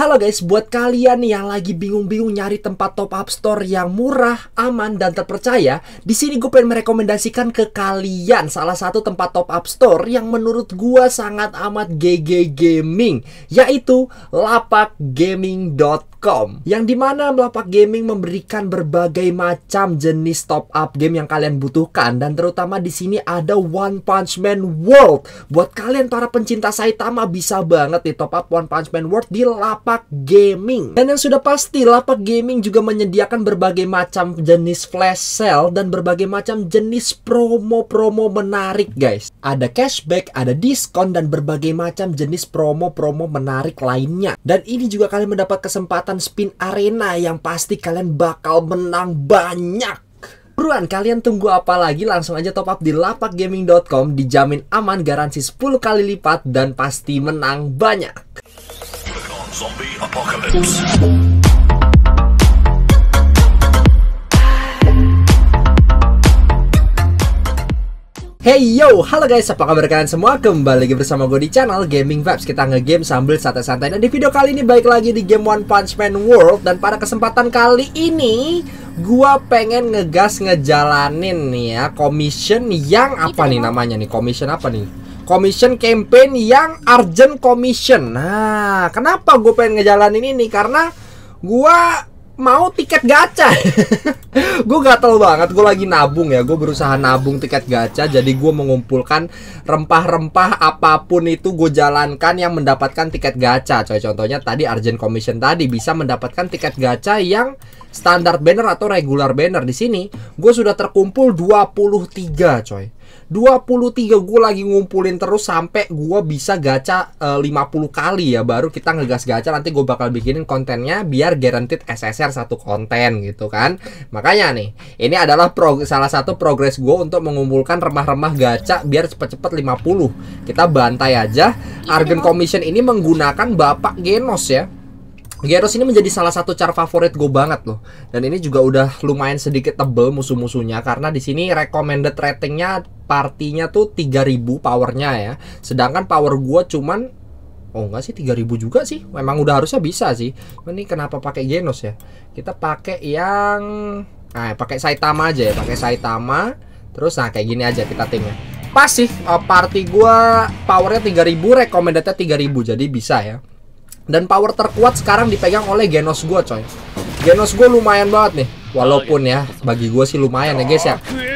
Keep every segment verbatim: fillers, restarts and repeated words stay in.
Halo guys, buat kalian nih yang lagi bingung-bingung nyari tempat top up store yang murah, aman, dan terpercaya, di sini gue pengen merekomendasikan ke kalian salah satu tempat top up store yang menurut gue sangat amat G G gaming, yaitu lapak gaming dot com. Yang dimana Lapak Gaming memberikan berbagai macam jenis top up game yang kalian butuhkan, dan terutama di sini ada One Punch Man World. Buat kalian para pencinta Saitama bisa banget nih top up One Punch Man World di Lapak Gaming. Dan yang sudah pasti Lapak Gaming juga menyediakan berbagai macam jenis flash sale dan berbagai macam jenis promo-promo menarik guys. Ada cashback, ada diskon, dan berbagai macam jenis promo-promo menarik lainnya. Dan ini juga kalian mendapat kesempatan spin arena yang pasti kalian bakal menang banyak. Buruan, kalian tunggu apa lagi? Langsung aja top up di lapak gaming dot com, dijamin aman, garansi sepuluh kali lipat, dan pasti menang banyak. Hey yo, halo guys, apa kabar kalian semua? Kembali lagi bersama gue di channel Gaming Vibes. Kita ngegame sambil santai-santai. Dan di video kali ini balik lagi di game One Punch Man World. Dan pada kesempatan kali ini gue pengen ngegas ngejalanin nih ya commission yang apa nih namanya nih? Commission apa nih? Commission campaign yang urgent commission. Nah, kenapa gue pengen ngejalanin ini? Karena gue mau tiket gacha. Gue gatel banget, gue lagi nabung ya. Gue berusaha nabung tiket gacha. Jadi gue mengumpulkan rempah-rempah apapun itu gue jalankan yang mendapatkan tiket gacha. Coy, contohnya tadi urgent commission tadi bisa mendapatkan tiket gacha yang standar banner atau regular banner. Di sini gue sudah terkumpul dua puluh tiga coy. dua puluh tiga gue lagi ngumpulin terus sampai gue bisa gacha e, lima puluh kali ya. Baru kita ngegas gacha, nanti gue bakal bikinin kontennya biar guaranteed S S R satu konten gitu kan. Makanya nih, ini adalah salah satu progres gue untuk mengumpulkan remah-remah gacha biar cepet-cepet lima puluh. Kita bantai aja. Urgent commission ini menggunakan Bapak Genos ya. Genos ini menjadi salah satu cara favorit gue banget loh. Dan ini juga udah lumayan sedikit tebel musuh-musuhnya, karena di sini recommended ratingnya partinya tuh tiga ribu powernya ya. Sedangkan power gue cuman, oh enggak sih, tiga ribu juga sih. Memang udah harusnya bisa sih. Ini kenapa pakai Genos ya? Kita pakai yang nah, pakai Saitama aja ya, pakai Saitama. Terus nah kayak gini aja kita timnya. Pas sih, uh, party gue powernya tiga ribu, recommendednya tiga ribu, jadi bisa ya. Dan power terkuat sekarang dipegang oleh Genos gue coy. Genos gue lumayan banget nih. Walaupun ya, bagi gue sih lumayan ya guys ya.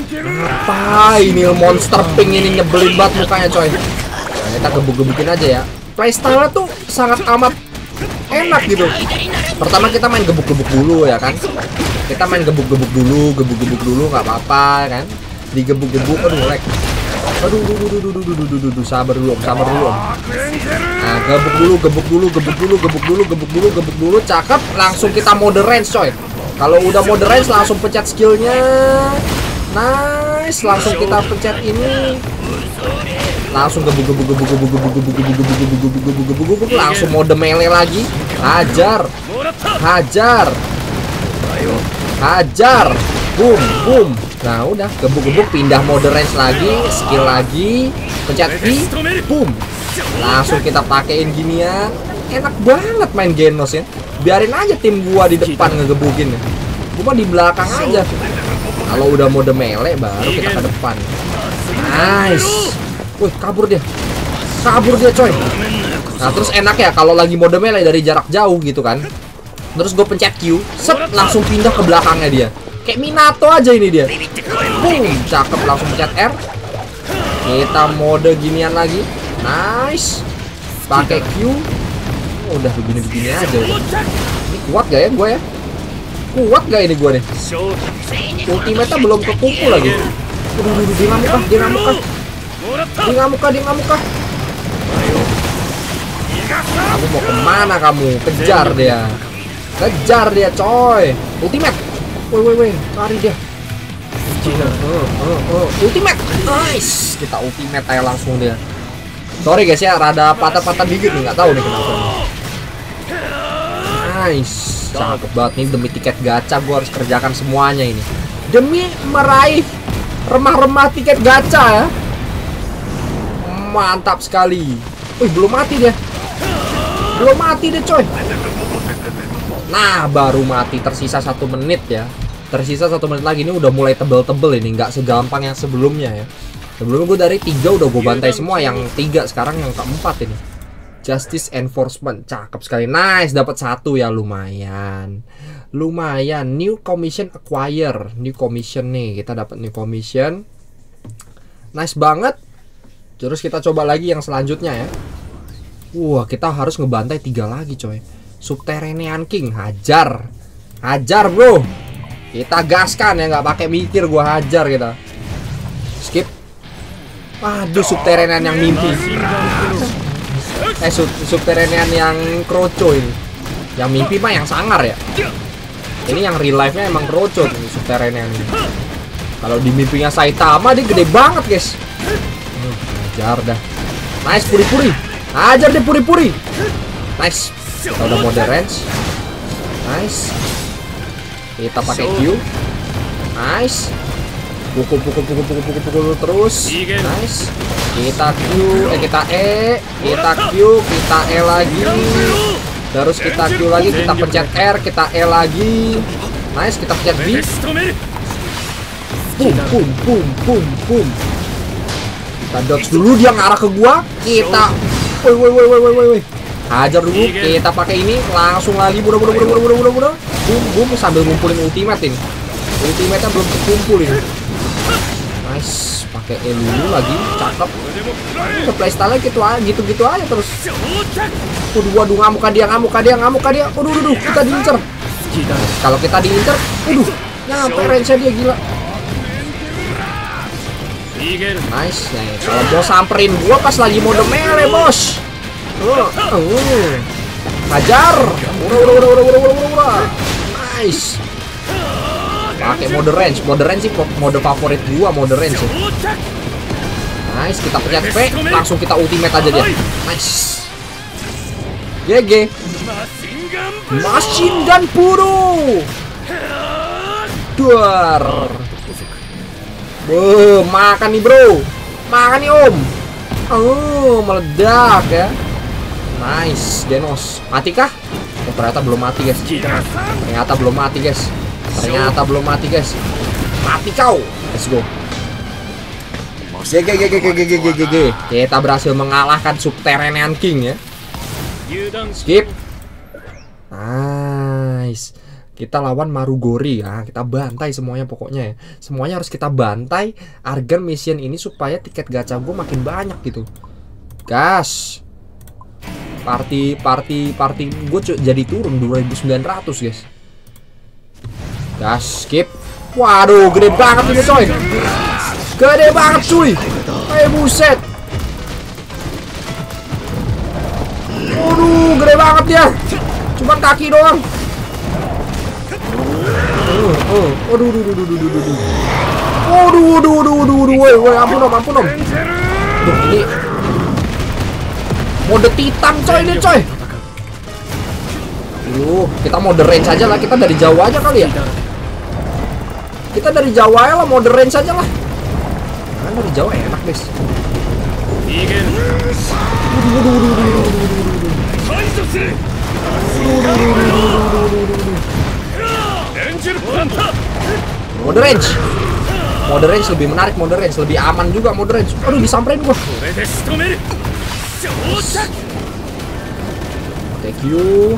Apa ini monster pink ini nyebelin banget mukanya coy. Nah, kita gebuk-gebukin aja ya. Playstyle tuh sangat amat enak gitu. Pertama kita main gebuk-gebuk dulu ya kan. Kita main gebuk-gebuk dulu, gebuk-gebuk dulu nggak apa-apa kan. Digebuk-gebuk, aduh lag. Aduh, aduh, aduh, aduh, aduh, aduh, aduh, sabar dulu, sabar dulu. Nah, gebuk dulu, gebuk dulu, gebuk dulu, gebuk dulu, gebuk dulu, gebuk dulu, cakep. Langsung kita mode range, coy. Kalau udah mode range, langsung pencet skillnya. Nice, langsung kita pencet ini. Langsung gebuk, gebuk, gebuk, gebuk, gebuk, gebuk, gebuk, gebuk, gebuk, gebuk, gebuk, gebuk, gebuk, langsung mode melee lagi. Hajar, hajar, hajar, boom, boom. Nah udah, gebuk-gebuk, pindah mode range lagi, skill lagi, pencet V, boom. Langsung kita pakein ginian. Enak banget main Genos ya. Biarin aja tim gua di depan ngegebukin ya. Gua di belakang aja. Kalau udah mode melee baru kita ke depan. Nice. Wih, kabur dia. Kabur dia coy. Nah terus enak ya kalau lagi mode melee dari jarak jauh gitu kan. Terus gue pencet Q, set, langsung pindah ke belakangnya dia. Kayak Minato aja ini dia. Boom, cakep, langsung pencet R. Kita mode ginian lagi. Nice. Pakai Q. Oh, udah begini-begini aja udah. Ini kuat gak ya gue ya? Kuat gak ini gue nih? Ultimate-nya belum kekumpul lagi. Udah, udah, dia ngamuk kah? Dia ngamuk kah? Dia ngamuk kah? Dia ngamuk kah? Kamu mau kemana kamu? Kejar dia. Kejar dia coy. Ultimate. Woi woi woi, lari dia. Uh, uh, uh. Ultimate. Nice. Kita ultimate aja langsung dia. Sorry guys ya, rada patah-patah dikit nih, nggak tahu nih kenapa. Nice. Cakep banget nih, demi tiket gacha gue harus kerjakan semuanya ini. Demi meraih remah-remah tiket gacha ya. Mantap sekali. Wih, belum mati dia. Belum mati deh coy. Nah baru mati, tersisa satu menit ya. Tersisa satu menit lagi, ini udah mulai tebel-tebel ini, nggak segampang yang sebelumnya ya. Sebelumnya gue dari tiga udah gue bantai semua, yang tiga sekarang yang keempat ini. Justice Enforcement, cakep sekali. Nice, dapat satu ya, lumayan. Lumayan. New commission acquire, new commission nih, kita dapat new commission. Nice banget. Terus kita coba lagi yang selanjutnya ya. Wah, kita harus ngebantai tiga lagi coy. Subterranean King, hajar. Hajar bro. Kita gaskan ya, nggak pakai mikir, gua hajar kita. Skip. Waduh, subterranean yang mimpi. Eh, sub subterranean yang kroco ini. Yang mimpi mah yang sangar ya. Ini yang real life-nya emang kroco nih, subterranean ini. Kalau di mimpinya Saitama dia gede banget, guys. Hmm, hajar dah. Nice, puri-puri. Hajar deh puri-puri. Nice. Kita udah mode range. Nice. Kita pakai Q. Nice. Pukul pukul pukul pukul pukul pukul terus. Nice. Kita Q, eh kita E, kita Q, kita E lagi. Terus kita Q lagi, kita pencet R, kita E lagi. Nice, kita pencet B. Boom boom boom boom boom. Kita dodge dulu, dia ngarah ke gua. Kita woi woi woi woi woi woi. Hajar dulu, kita pakai ini, langsung lagi buda buda buda buda buda buda buda. Boom boom sambil ngumpulin ultimate ini. Ultimate-nya belum kekumpul ini. Nice, pakai E dulu lagi, cakep. Udah playstyle-nya gitu aja, gitu-gitu aja terus. Waduh, waduh, ngamuk dia, ngamuk dia, ngamuk dia. Waduh, waduh, kita diincer. Kalau kita diincer, waduh, nyampe range-nya dia, gila. Nice, nih. Kalau mau samperin gua pas lagi mode melee, bos. Uh, uh. Hajar. Udah, udah, udah, udah, udah, udah, udah. Nice. Pakai mode range, mode range sih mode favorit gua, mode range sih. Nice, kita pencet P, langsung kita ultimate aja dia. Nice. G G. Machine Gun Puro. Duar. Wah, makan nih bro. Makan nih om. Oh, meledak ya. Nice, Genos. Mati kah? Oh, ternyata belum mati guys. Ternyata belum mati guys. Ternyata belum mati guys. Mati kau. Let's go. G G G G G G G G G. Kita berhasil mengalahkan Subterranean King ya. Skip. Nice. Kita lawan Marugori ya. Kita bantai semuanya pokoknya ya. Semuanya harus kita bantai agar mission ini supaya tiket gacha gue makin banyak gitu. Gas. Party party party gue jadi turun dua ribu sembilan ratus guys. Gas, skip. Waduh, gede banget ini coy. Gede banget cuy. Eh buset. Waduh, gede banget dia. Cuman kaki doang. Oh, oh, waduh, waduh, waduh, waduh, waduh. Waduh, waduh, waduh, waduh, waduh, woi, woi, ampun om, ampun om. Duh, ini mode titan coy ini coy. Aduh, kita mode range aja lah, kita dari jauh aja kali ya. Kita dari jauh aja lah, mode range aja lah. Kan dari jauh enak guys. Mode range. Mode range lebih menarik, mode range lebih aman juga, mode range. Aduh, disamperin gua. Oke, Q.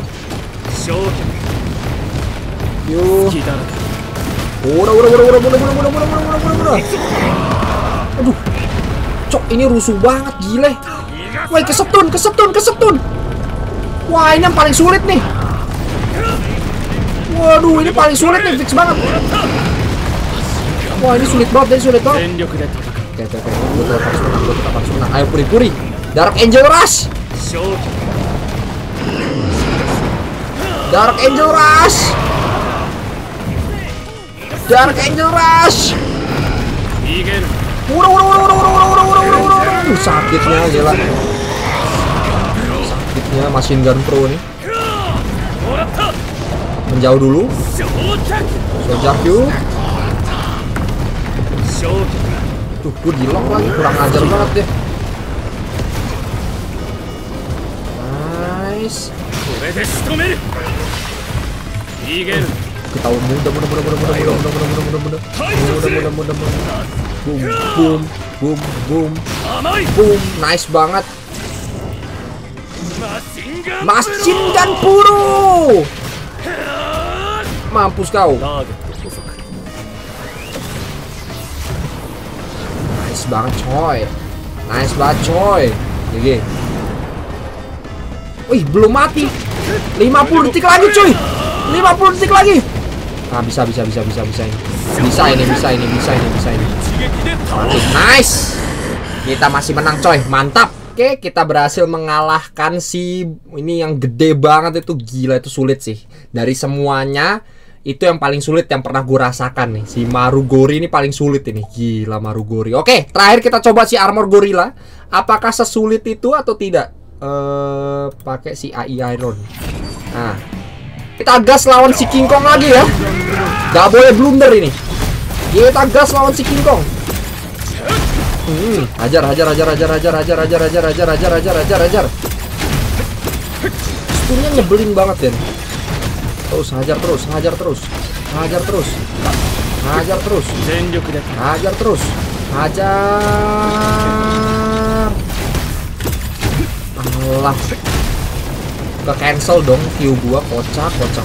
Q. Udah, udah, udah, udah, udah, udah, udah, udah, udah, udah, udah. Aduh. Cok, ini rusuh banget, gile. Woi, kesetun, kesetun, kesetun. Wah, ini yang paling sulit nih. Waduh, ini paling sulit nih, fix banget. Wah, ini sulit banget, ini sulit banget. Oke, oke, oke. Gue tetap harus menang, gue tetap harus menang. Ayo, puri-puri. Dark Angel Rush. Dark Angel Rush. Dark Angel Rush. Udah, udah, udah, udah, udah, udah, udah, udah, udah. Uh, sakitnya gila. Sakitnya Machine Gun Pro nih. Menjauh dulu. Soldier Q. Tuh, gue di lock lagi, kurang ajar banget deh. Nice. Kita mudah mudah mudah mudah mudah mudah mudah mudah mudah mudah mudah mudah mudah mudah boom boom boom boom boom, nice banget. Machine Gun Puro, mampus kau. Nice banget coy, nice banget coy. G G. Wih, belum mati. lima puluh detik lagi cuy, lima puluh detik lagi. Ah, bisa bisa bisa bisa bisa ini. Bisa ini, bisa ini, bisa ini, bisa ini. Mantap. Nice. Kita masih menang coy, mantap. Oke, kita berhasil mengalahkan si ini yang gede banget itu, gila itu sulit sih. Dari semuanya itu yang paling sulit yang pernah gue rasakan nih. Si Marugori ini paling sulit ini. Gila Marugori. Oke, terakhir kita coba si Armor Gorilla. Apakah sesulit itu atau tidak? Eh, pakai si A I Iron. Nah, kita gas lawan si King Kong lagi ya. Gak boleh blunder ini. Kita gas lawan si King Kong. Hmm, hajar, hajar, hajar, hajar, hajar, hajar, hajar, hajar, hajar, hajar, hajar, hajar, hajar. Stunnya nyebelin banget Den. Terus hajar terus, hajar terus, hajar terus, hajar terus, hajar terus, hajar. Alah, ke cancel dong Q gua, kocak, kocak.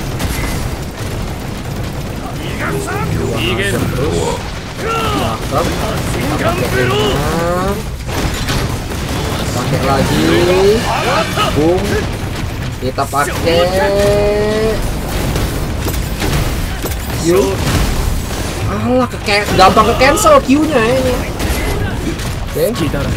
Hajar terus. Cakep. Pakai lagi. Boom. Kita pakai Q. Alah, ke gampang ke cancel Q-nya ini. Oke.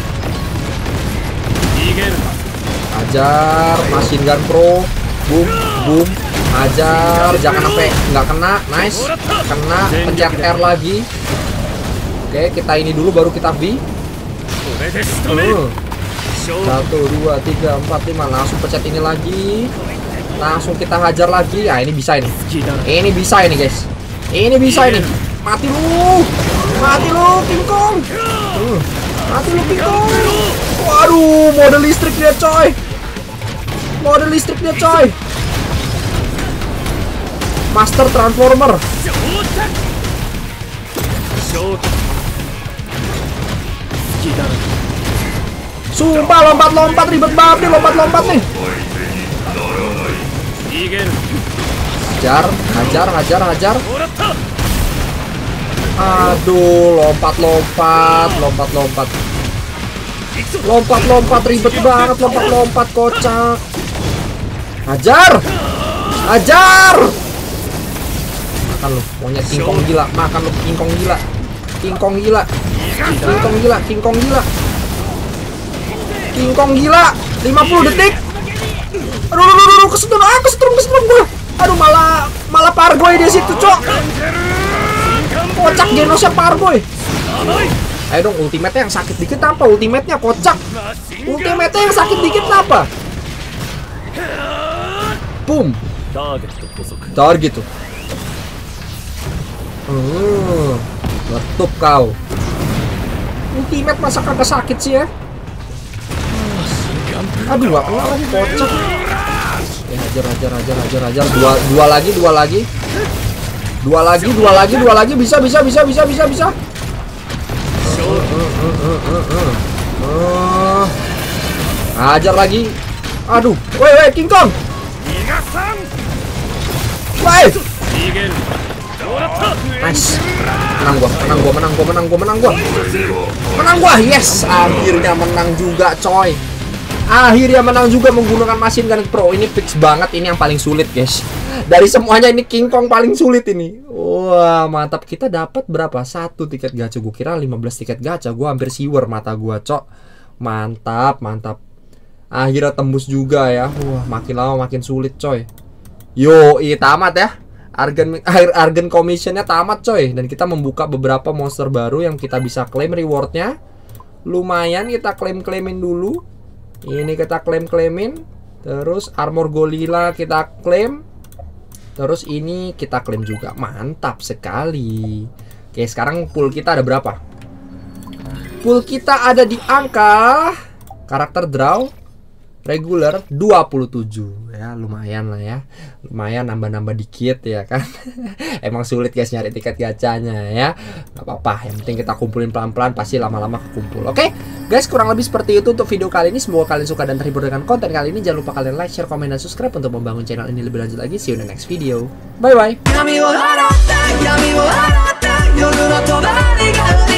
Ajar Machine Gun Pro. Boom, boom. Ajar, jangan sampai nggak kena. Nice. Kena, pencet R lagi. Oke, kita ini dulu baru kita B. Uh. Satu, dua, tiga, empat, lima. Langsung pencet ini lagi. Langsung kita hajar lagi. Ya, ini bisa ini. Ini bisa ini, guys. Ini bisa ini. Mati lu. Mati lu, King Kong. Uh. Mati lu, King Kong. Waduh, mode listrik dia, coy. Mode listrik dia, coy. Master Transformer. Sumpah lompat-lompat ribet banget nih, lompat-lompat nih. Hajar, hajar, hajar, hajar. Aduh, lompat-lompat, lompat-lompat. Lompat-lompat ribet banget, lompat-lompat kocak. Hajar. Hajar. Makan lu, monyet King Kong gila, makan lu King Kong gila. King Kong gila. King Kong gila, King Kong gila. King Kong gila. lima puluh detik. Aduh, aduh, aduh, aduh, kesetrum, ah, kesetrum, kesetrum gua. Aduh, malah malah pargoy di situ, cok. Kocak Genosnya pargoy. Ayo dong, ultimate-nya yang sakit dikit apa? Ultimate-nya kocak. Ultimate-nya yang sakit dikit apa? Boom. Target tuh. Hmm, letup kau. Ultimate masa kagak sakit sih ya? Aduh, gak kena lagi, kocak. Ya, hajar, hajar, hajar, hajar, hajar. Dua, dua lagi, dua lagi. Dua lagi, dua lagi, dua lagi. Bisa, bisa, bisa, bisa, bisa, bisa. Uh, uh, uh, uh, uh, uh. Uh. Hajar lagi. Aduh, woi, woi, King Kong. Woi. Nice. Menang gua, menang gua, menang gua, menang gua, menang gua. Menang gua. Yes, akhirnya menang juga, coy. Akhirnya menang juga menggunakan Machine Gun Pro. Ini fix banget, ini yang paling sulit, guys. Dari semuanya ini King Kong paling sulit ini. Wah, mantap. Kita dapat berapa? Satu tiket gacha. Gua kira lima belas tiket gacha. Gua hampir siwer mata gua, cok. Mantap, mantap. Akhirnya tembus juga ya. Wah, makin lama makin sulit, coy. Yo, iya tamat ya. Argen Argen commissionnya tamat, coy. Dan kita membuka beberapa monster baru yang kita bisa klaim rewardnya. Lumayan, kita klaim-klaimin dulu. Ini kita klaim-klaimin. Terus Armor Gorilla kita klaim. Terus ini kita klaim juga. Mantap sekali. Oke, sekarang pool kita ada berapa? Pool kita ada di angka karakter draw regular dua puluh tujuh ya, lumayan lah ya. Lumayan nambah-nambah dikit ya kan. Emang sulit guys nyari tiket gacanya ya. Gak apa-apa, yang penting kita kumpulin pelan-pelan, pasti lama-lama kekumpul. Oke guys, kurang lebih seperti itu untuk video kali ini. Semoga kalian suka dan terhibur dengan konten kali ini. Jangan lupa kalian like, share, komen, dan subscribe untuk membangun channel ini lebih lanjut lagi. See you in the next video. Bye bye.